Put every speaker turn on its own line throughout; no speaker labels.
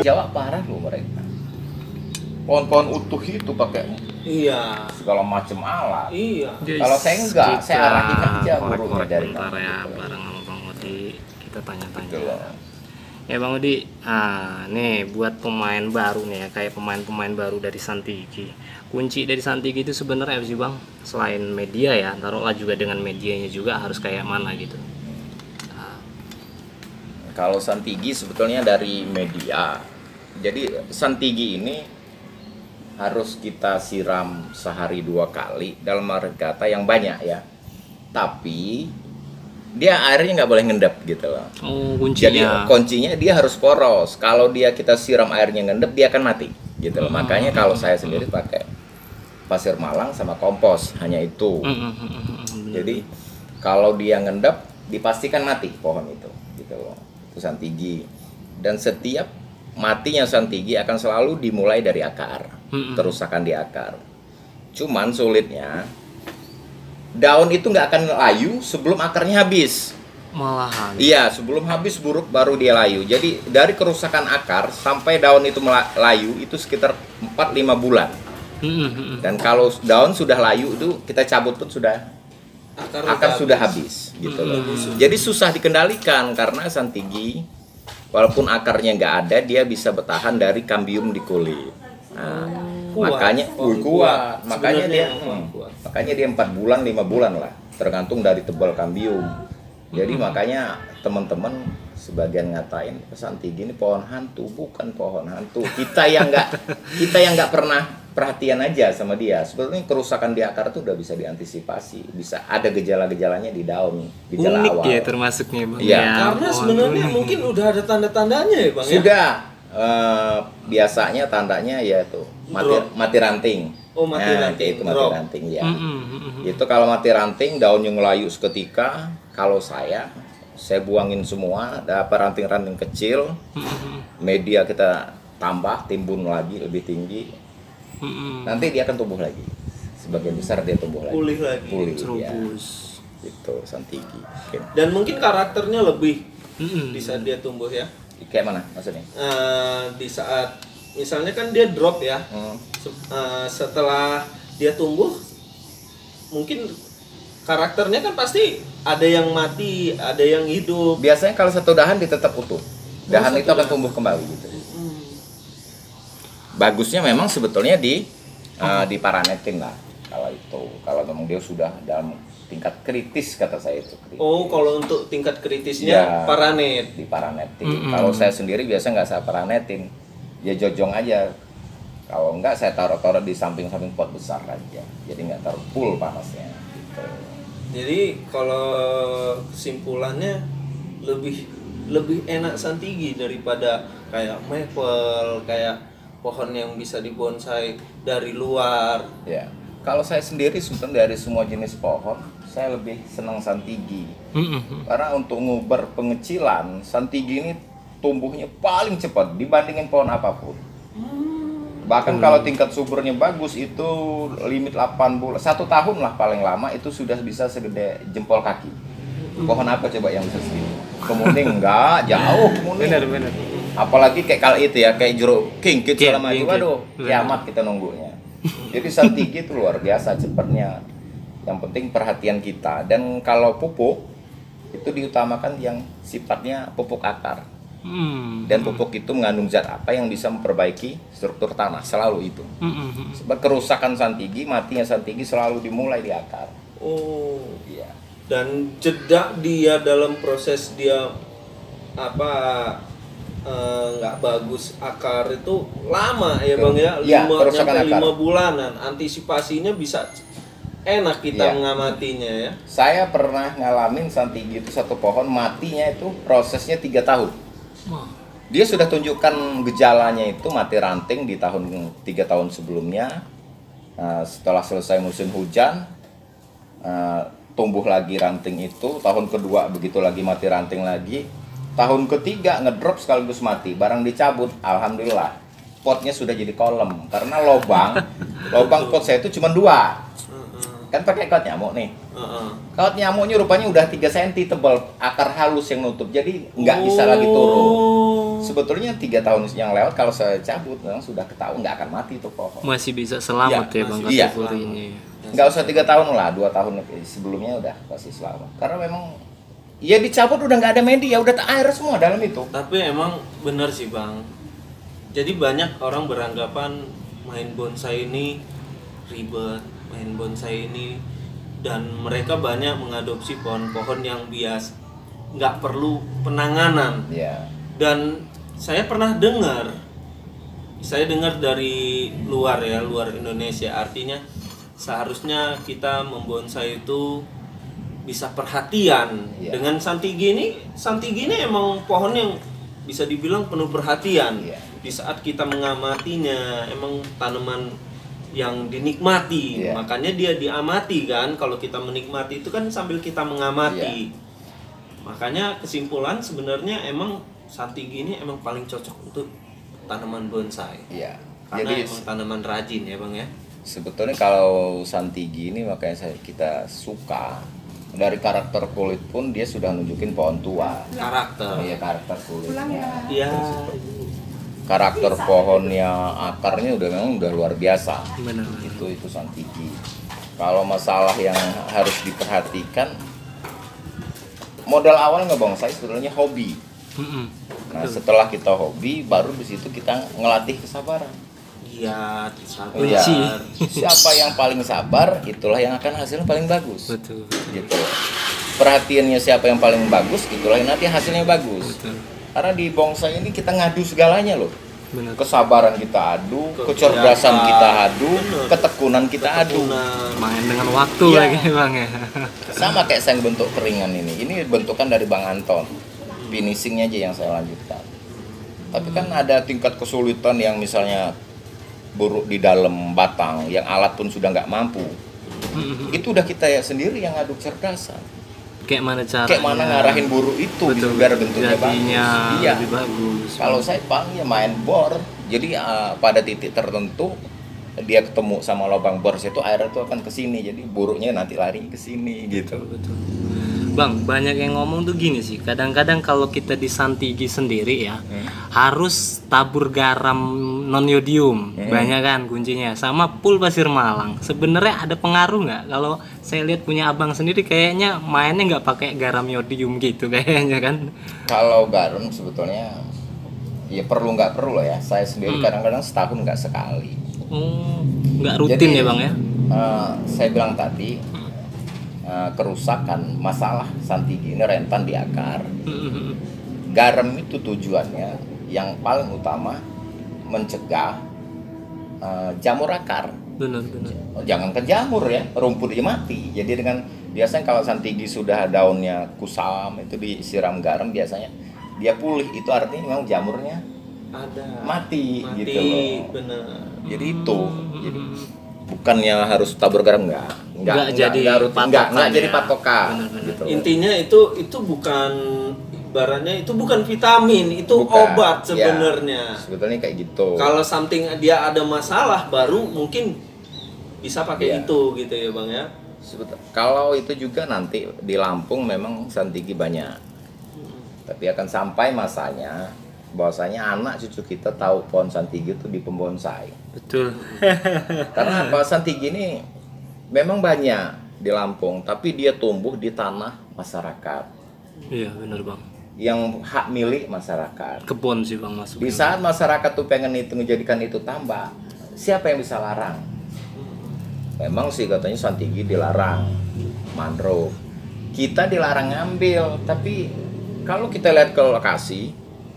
Jawa parah loh mereka. Pohon-pohon utuh itu pakai segala macam alat.
Iya.
Kalau saya enggak, saya arahin aja burungnya dari
bentar ya, bareng sama Bang Udi kita tanya-tanya. Ya Bang Udi, nih buat pemain baru nih ya, kayak pemain-pemain baru dari Santigi. Kunci dari Santigi itu sebenarnya apa sih Bang? Selain media ya, taruhlah juga dengan medianya juga harus kayak mana gitu.
Kalau Santigi sebetulnya dari media. Jadi Santigi ini harus kita siram sehari 2 kali dalam arti kata yang banyak ya. Tapi dia airnya nggak boleh ngendap gitu loh.
Oh, kuncinya.
Jadi kuncinya dia harus poros. Kalau kita siram airnya ngendap, dia akan mati gitu loh. Makanya kalau saya sendiri pakai pasir malang sama kompos, hanya itu. Jadi kalau dia ngendap, dipastikan mati pohon itu gitu loh. Itu Santigi. Dan setiap matinya Santigi akan selalu dimulai dari akar, kerusakan di akar. Cuman sulitnya daun itu nggak akan layu sebelum akarnya habis.
Malahan.
Iya, sebelum habis buruk baru dia layu. Jadi dari kerusakan akar sampai daun itu layu itu sekitar 4-5 bulan. Dan kalau daun sudah layu itu kita cabut pun sudah akar sudah habis gitu loh. Jadi susah dikendalikan karena Santigi walaupun akarnya nggak ada, dia bisa bertahan dari kambium di kulit. Nah, makanya kuat. Makanya dia 4 bulan 5 bulan lah, tergantung dari tebal kambium. Jadi makanya teman-teman sebagian ngatain Santigi ini pohon hantu, bukan pohon hantu. Kita yang nggak pernah perhatian aja sama dia. Sebetulnya kerusakan di akar itu udah bisa diantisipasi, bisa ada gejala-gejalanya di daun, gejala
unik
awal.
Ya termasuknya Bang.
Ya.
Karena sebenarnya mungkin udah ada tanda-tandanya ya Bang.
Sudah. Biasanya tandanya yaitu mati ranting.
Oh, mati ranting.
Itu mati ranting ya. Itu kalau mati ranting daunnya ngelayu seketika. Kalau saya buangin semua, dapat ranting-ranting kecil. Media kita tambah, timbun lagi lebih tinggi. Nanti dia akan tumbuh lagi. Sebagian besar dia tumbuh lagi.
Pulih lagi.
Ya. Itu Santigi.
Dan mungkin karakternya lebih di saat dia tumbuh ya.
Kayak mana maksudnya?
Di saat misalnya kan dia drop ya. Setelah dia tumbuh, mungkin karakternya kan pasti ada yang mati, ada yang hidup.
Biasanya kalau satu dahan dia tetap utuh. Dahan itu akan tumbuh kembali gitu. Bagusnya memang sebetulnya diparanetin lah kalau itu. Kalau memang dia sudah dalam tingkat kritis kata saya itu. Kritis.
Oh, kalau untuk tingkat kritisnya paranet.
Diparanetin. Kalau saya sendiri biasa nggak saya paranetin. Ya jojong aja. Kalau enggak saya taruh di samping-samping pot besar aja. Jadi nggak taruh full panasnya. Gitu.
Jadi kalau kesimpulannya lebih enak Santigi daripada kayak maple, kayak pohon yang bisa dibonsai dari luar.
Ya. Kalau saya sendiri sebetulnya dari semua jenis pohon, saya lebih senang Santigi. Karena untuk ngubar pengecilan, Santigi ini tumbuhnya paling cepat dibandingin pohon apapun. Bahkan kalau tingkat suburnya bagus itu limit 8 bulan, 1 tahun lah paling lama itu sudah bisa segede jempol kaki. Pohon apa coba yang bisa segini? Kemuning enggak, jauh kemuning.
Benar.
Apalagi kayak kali itu ya, kayak jeruk kingkit segala macam. Waduh, kiamat kita nunggunya. Jadi Santigi itu luar biasa cepatnya. Yang penting perhatian kita. Dan kalau pupuk itu diutamakan yang sifatnya pupuk akar. Dan pupuk itu mengandung zat apa yang bisa memperbaiki struktur tanah, selalu itu. Sebab kerusakan Santigi, matinya Santigi selalu dimulai di akar.
Oh,
iya.
Dan jeda dia dalam proses dia nggak bagus akar itu lama ya Bang ya, 5 bulanan. Antisipasinya bisa enak kita mengamatinya ya.
Saya pernah ngalamin Santigi itu satu pohon matinya itu prosesnya 3 tahun. Dia sudah tunjukkan gejalanya itu mati ranting di 3 tahun sebelumnya. Setelah selesai musim hujan, tumbuh lagi ranting itu. Tahun kedua begitu lagi mati ranting lagi. Tahun ketiga ngedrop sekaligus mati. Barang dicabut, alhamdulillah potnya sudah jadi kolam. Karena lobang pot saya itu cuma 2. Kan pakai kaut nyamuk nih. Kaut nyamuknya rupanya udah 3 cm tebal, akar halus yang nutup. Jadi nggak bisa lagi turun. Sebetulnya 3 tahun yang lewat kalau saya cabut memang sudah ketahuan nggak akan mati itu pohon.
Masih bisa selamat ya Bang
iya.
kategorinya.
Nggak usah 3 tahun lah, 2 tahun sebelumnya udah pasti selamat. Karena memang ya dicabut udah nggak ada media, udah air semua dalam itu.
Tapi emang benar sih Bang. Jadi banyak orang beranggapan main bonsai ini ribet, main bonsai ini, dan mereka banyak mengadopsi pohon-pohon yang biasa, nggak perlu penanganan.
Iya.
Dan saya pernah dengar dari luar ya, luar Indonesia, artinya seharusnya kita membonsai itu bisa perhatian.
Iya.
Dengan santigi ini emang pohon yang bisa dibilang penuh perhatian.
Iya.
Di saat kita mengamatinya, emang tanaman yang dinikmati.
Iya.
Makanya dia diamati kan. Kalau kita menikmati itu kan sambil kita mengamati.
Iya.
Makanya kesimpulan sebenarnya emang santigi ini emang paling cocok untuk tanaman bonsai.
Iya.
Karena
Jadi
emang tanaman rajin ya Bang ya.
sebetulnya kalau santigi ini makanya kita suka, dari karakter kulit pun dia sudah nunjukin pohon tua.
Karakter.
Iya, karakter kulitnya.
Iya.
Karakter pohonnya, akarnya memang udah luar biasa.
Benar.
Itu santigi. Kalau masalah yang harus diperhatikan, modal awal ngebonsai sebetulnya hobi. Nah, setelah kita hobi, baru di situ kita ngelatih kesabaran.
Iya,
Iya.
sabar.
Siapa yang paling sabar, itulah yang akan hasilnya paling bagus.
Betul.
Gitu. Perhatiannya siapa yang paling bagus, itulah yang nanti hasilnya bagus.
Betul.
Karena di bonsai ini kita ngadu segalanya loh.
Benar.
Kesabaran kita adu,
Kegiatan.
kecerdasan kita adu,
Bener.
ketekunan kita adu.
Ketekunan.
Main dengan waktu
Iya.
lagi Bang ya.
Sama kayak saya bentuk keringan ini. Ini bentukan dari Bang Anton. Finishingnya aja yang saya lanjutkan. Tapi kan ada tingkat kesulitan yang misalnya buruk di dalam batang, yang alat pun sudah nggak mampu. Itu udah kita ya sendiri yang ngadu kecerdasan.
Kayak mana caranya?
Kayak mana ngarahin buruk itu gitu, biar bentuknya
jadinya
bagus. Iya.
lebih bagus.
Kalau saya Bang ya main bor. Jadi pada titik tertentu dia ketemu sama lubang bor itu, air itu akan ke sini. Jadi buruknya nanti lari ke sini gitu.
Betul. Bang, banyak yang ngomong tuh gini sih. Kadang-kadang kalau kita di santigi sendiri ya, harus tabur garam non yodium. Banyak kan kuncinya. Sama pul pasir malang. Sebenarnya ada pengaruh nggak? Kalau saya lihat punya abang sendiri kayaknya mainnya nggak pakai garam yodium gitu kayaknya kan.
Kalau garam sebetulnya ya perlu nggak perlu lah ya. Saya sendiri kadang-kadang setahun nggak sekali.
Nggak rutin ya Bang ya?
Saya bilang tadi kerusakan masalah santigi ini rentan di akar. Garam itu tujuannya yang paling utama mencegah jamur akar.
Benar.
Jangan ke jamur ya, rumput aja mati. Jadi dengan biasanya kalau santigi sudah daunnya kusam itu disiram garam, biasanya dia pulih. Itu artinya memang jamurnya
Ada.
mati gitu loh.
Bener.
Jadi itu. Jadi bukannya harus tabur garam
Nggak jadi
rutin,
patokan
nggak jadi
ya.
patokan.
Benar-benar.
Gitu.
Intinya itu bukan, ibaratnya itu bukan vitamin, itu
Bukan.
obat
Ya,
sebenarnya.
sebetulnya kayak gitu.
Kalau something dia ada masalah baru mungkin bisa pakai
Iya.
itu gitu ya Bang ya.
Kalau itu juga nanti di Lampung memang santigi banyak. Tapi akan sampai masanya bahwasanya anak cucu kita tahu pohon santigi itu di pembonsai.
Betul.
Karena apa, santigi ini memang banyak di Lampung, tapi dia tumbuh di tanah masyarakat
Iya benar Bang.
yang hak milik masyarakat.
Kebun sih Bang masuk.
Di saat masyarakat tuh pengen itu menjadikan itu tambak, siapa yang bisa larang? Memang sih katanya santigi dilarang, mangrove. Kita dilarang ngambil, tapi kalau kita lihat ke lokasi,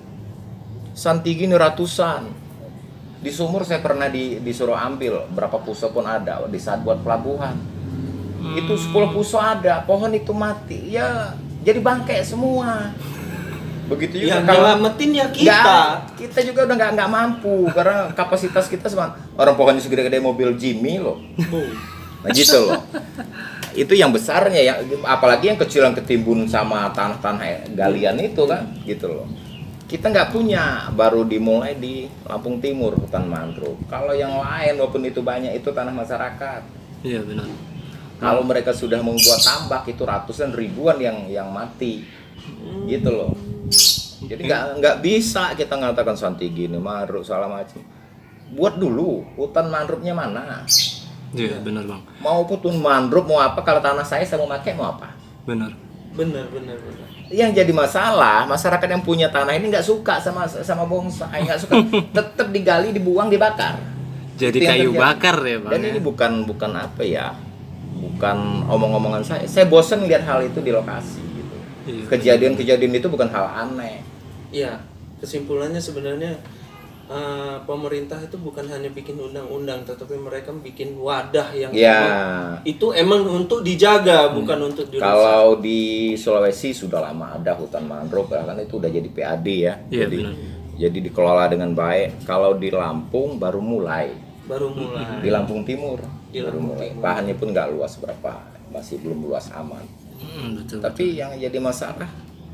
santigi ini ratusan. Di sumur saya pernah disuruh ambil, berapa puso pun ada di saat buat pelabuhan. Itu 10 puso ada, pohon itu mati. Ya, jadi bangkai semua. Begitu juga
Yang
kalau
nyelamatin ya kita.
kita juga udah nggak mampu karena kapasitas kita sama orang pohonnya segede-gede mobil Jimmy loh. Nah gitu loh. Itu yang besarnya ya, apalagi yang kecil yang ketimbun sama tanah-tanah galian itu kan, gitu loh. Kita nggak punya, baru dimulai di Lampung Timur hutan mangrove. Kalau yang lain walaupun itu banyak itu tanah masyarakat.
Iya benar.
Kalau mereka sudah membuat tambak itu ratusan ribuan yang mati, gitu loh. Jadi nggak bisa kita ngatakan Santigi ini mangrove segala macam. Buat dulu hutan mangrovenya mana?
Iya, benar Bang.
Mau hutan mangrove mau apa, kalau tanah saya mau pakai mau apa?
Benar.
Yang jadi masalah, masyarakat yang punya tanah ini nggak suka sama bonsai, nggak suka, tetap digali, dibuang, dibakar.
Jadi
Itu yang
kayu
terjadi.
bakar ya Bang.
Dan ini bukan apa ya, bukan omong-omongan saya. Saya bosan lihat hal itu di lokasi gitu.
Iya.
Kejadian-kejadian itu bukan hal aneh.
Iya, kesimpulannya sebenarnya pemerintah itu bukan hanya bikin undang-undang, tetapi mereka bikin wadah yang itu emang untuk dijaga, bukan untuk dirusak.
Kalau di Sulawesi sudah lama ada hutan mangrove, bahkan itu udah jadi PAD ya.
Iya,
jadi dikelola dengan baik. Kalau di Lampung baru mulai. Di Lampung Timur baru mulai. Lahannya pun nggak luas berapa, masih belum luas aman.
Betul.
Tapi yang jadi masalah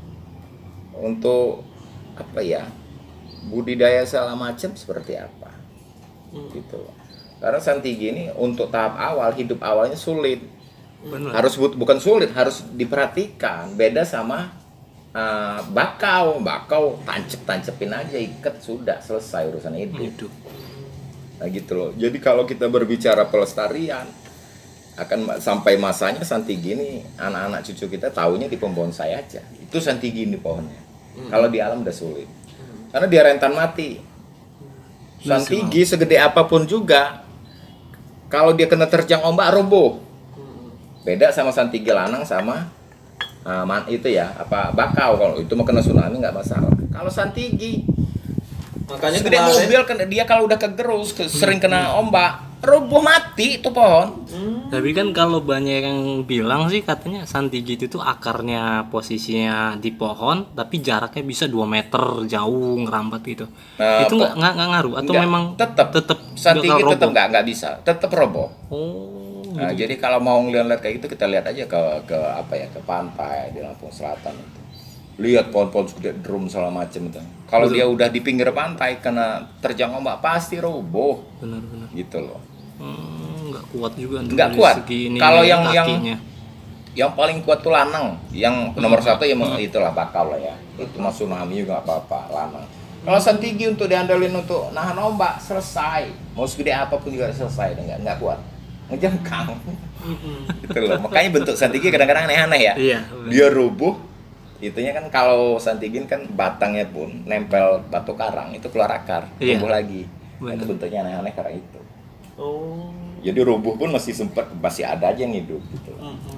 untuk apa ya, budidaya segala macam seperti apa gitu. Karena Santigi ini untuk tahap awal, hidup awalnya sulit.
Benar.
Bukan sulit, harus diperhatikan. Beda sama bakau tancep-tancepin aja, ikat, sudah selesai urusan hidup. Nah gitu loh. Jadi kalau kita berbicara pelestarian, akan sampai masanya Santigi ini anak-anak cucu kita taunya di pembonsai aja. Itu Santigi ini pohonnya. Kalau di alam udah sulit. Karena dia rentan mati. Santigi segede apapun juga, kalau dia kena terjang ombak roboh. Beda sama Santigi lanang sama itu ya, bakau. Kalau itu mau kena tsunami nggak masalah. Kalau Santigi,
makanya
segede mobil kan dia kalau udah kegerus, sering kena ombak, roboh mati itu pohon.
Tapi kan kalau banyak yang bilang sih katanya Santigi itu tuh akarnya posisinya di pohon, tapi jaraknya bisa 2 meter jauh ngerambat gitu. Itu nggak ngaruh atau
enggak,
memang
tetap Santigi tetap nggak bisa, tetap roboh. Nah, jadi kalau mau ngeliat kayak gitu, kita lihat aja ke apa ya, ke pantai di Lampung Selatan itu. Lihat pohon-pohon segede drum segala macam itu. Kalau dia udah di pinggir pantai kena terjang ombak pasti roboh.
Benar.
Gitu loh.
Nggak kuat juga.
Nggak kuat. Kalau yang paling kuat tuh lanang. Yang nomor satu ya itulah bakau lah ya. Itu mah tsunami juga apa-apa, lanang. Kalau Santigi untuk diandelin untuk nahan ombak selesai. Mau segede apapun juga selesai, nggak kuat. Ngejengkang. Gitu loh. Makanya bentuk Santigi kadang-kadang aneh-aneh ya.
Iya.
Dia rubuh. Itunya kan kalau Santigi kan batangnya pun nempel batu karang, itu keluar akar, tumbuh lagi. Nah, itu bentuknya aneh-aneh karena itu. Jadi rubuh pun masih ada aja yang hidup gitu.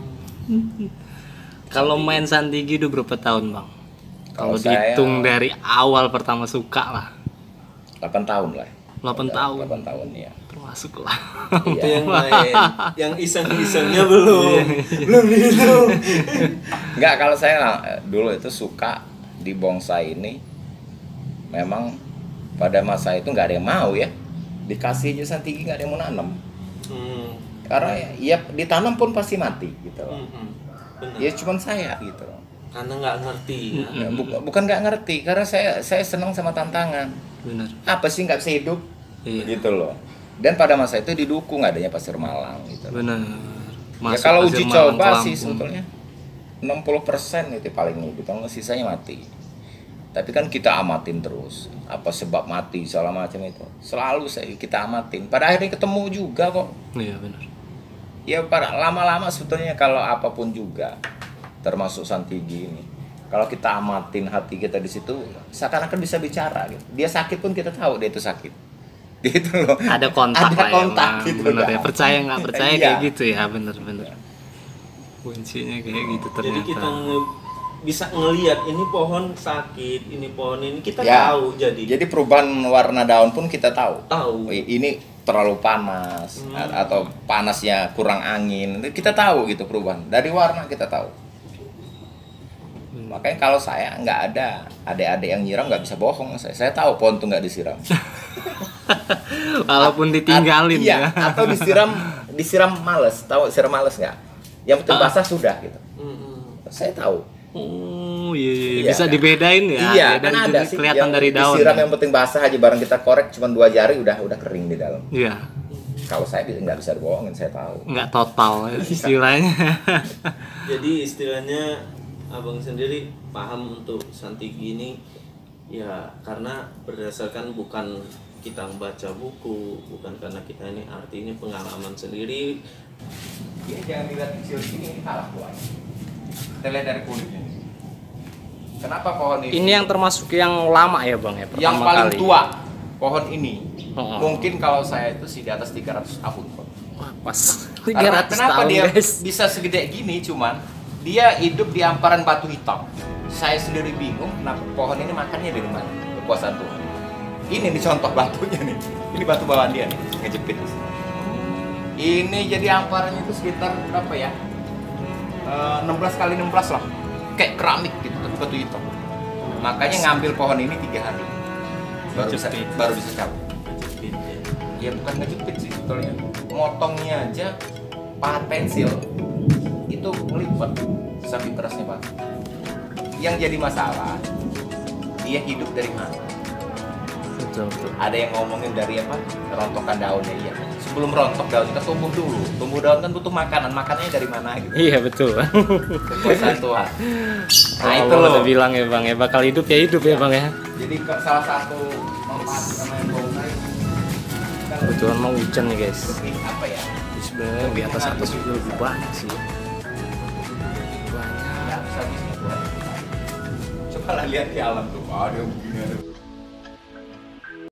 Kalau main Santigi udah berapa tahun Bang? Kalau
saya
dihitung dari awal pertama suka lah.
8 tahun lah.
8 tahun.
8 tahun ya.
Termasuk lah.
Itu yang main, yang iseng-isengnya belum itu.
Enggak, kalau saya dulu itu suka di bonsai ini, memang pada masa itu nggak ada yang mau ya, dikasih aja Santigi nggak ada yang mau nanam. Karena ya ditanam pun pasti mati gitu loh. Ya cuman saya gitu loh.
Karena nggak ngerti.
Ya, bukan nggak ngerti, karena saya senang sama tantangan.
Benar.
Apa sih nggak bisa hidup?
Iya.
Gitu loh. Dan pada masa itu didukung adanya Pasir Malang gitu.
Benar.
Ya kalau uji coba sih sebetulnya 60% itu paling gitu, kalau sisanya mati. Tapi kan kita amatin terus, apa sebab mati segala macam itu. Selalu kita amatin. Pada akhirnya ketemu juga kok.
Iya benar.
Ya pada lama-lama sebetulnya kalau apapun juga, termasuk Santigi ini. Kalau kita amatin hati kita di situ, seakan-akan bisa bicara gitu. Dia sakit pun kita tahu dia itu sakit. Gitu loh.
Ada kontak lah ya,
gitu.
Bener ya, percaya nggak percaya
Iya.
kayak gitu ya, bener-bener. Kuncinya kayak gitu ternyata.
Jadi kita bisa ngelihat ini pohon sakit, ini pohon ini kita
Ya,
tahu
Jadi perubahan warna daun pun kita tahu.
Tahu.
Ini terlalu panas atau panasnya kurang angin. Kita tahu gitu perubahan. Dari warna kita tahu. Makanya kalau saya nggak ada adik-adik yang nyiram nggak bisa bohong. Saya tahu pohon tuh nggak disiram.
Walaupun ditinggalin
iya,
ya.
atau disiram males. Tahu siram males nggak? Yang penting basah sudah gitu. Saya tahu.
Oh iya,
Iya,
bisa
kan?
dibedain ya.
Iya,
dan
kan ada sih
kelihatan
yang
dari daun.
disiram
Ya.
yang penting basah aja, barang kita korek cuma 2 jari udah kering di dalam.
Iya.
Kalau saya nggak bisa dibohongin, saya tahu.
Nggak total istilahnya.
Jadi istilahnya abang sendiri paham untuk Santigi ini ya karena berdasarkan bukan kita membaca buku, bukan karena kita ini arti, ini pengalaman sendiri.
Ini jangan dilihat kecil ini kalah buah. Kita lihat dari kulitnya. Kenapa pohon ini?
Ini yang termasuk yang lama ya Bang ya?
Yang paling
kali.
tua pohon ini.
Oh.
Mungkin kalau saya itu sih di atas 300 tahun.
Wah, pas.
Karena
300
kenapa
tahun,
dia
guys.
bisa segede gini, cuman dia hidup di hamparan batu hitam. Saya sendiri bingung kenapa pohon ini makannya dari mana, kekuasaan Tuhan. Ini nih contoh batunya nih, ini batu bawaan dia nih, ngejepit. Ini jadi hamparannya itu sekitar berapa ya, 16 kali 16 lah, kayak keramik gitu, tapi batu hitam. Makanya ngambil pohon ini 3 hari, baru bisa cabut. Ya bukan ngejepit sih sebetulnya, motongnya aja pahat pensil itu ngelipat saking kerasnya batu. Yang jadi masalah dia hidup dari mana?
Betul.
Ada yang ngomongin dari apa? Rontokan daunnya. Iya. Sebelum rontok daun kita tumbuh dulu. Tumbuh daun kan butuh makanan. Makanannya dari mana gitu?
Iya betul.
Kekuasaan Tuhan. Nah itu
Allah
loh.
udah bilang ya Bang ya, bakal hidup ya Bang ya.
Jadi salah satu manfaat sama yang bonsai
Kebetulan mau hujan nih guys.
lebih apa ya?
Sebenarnya di atas juga lebih banyak sih.
Ya bisa buat. Coba lah lihat di alam tuh. Ada yang begini ada.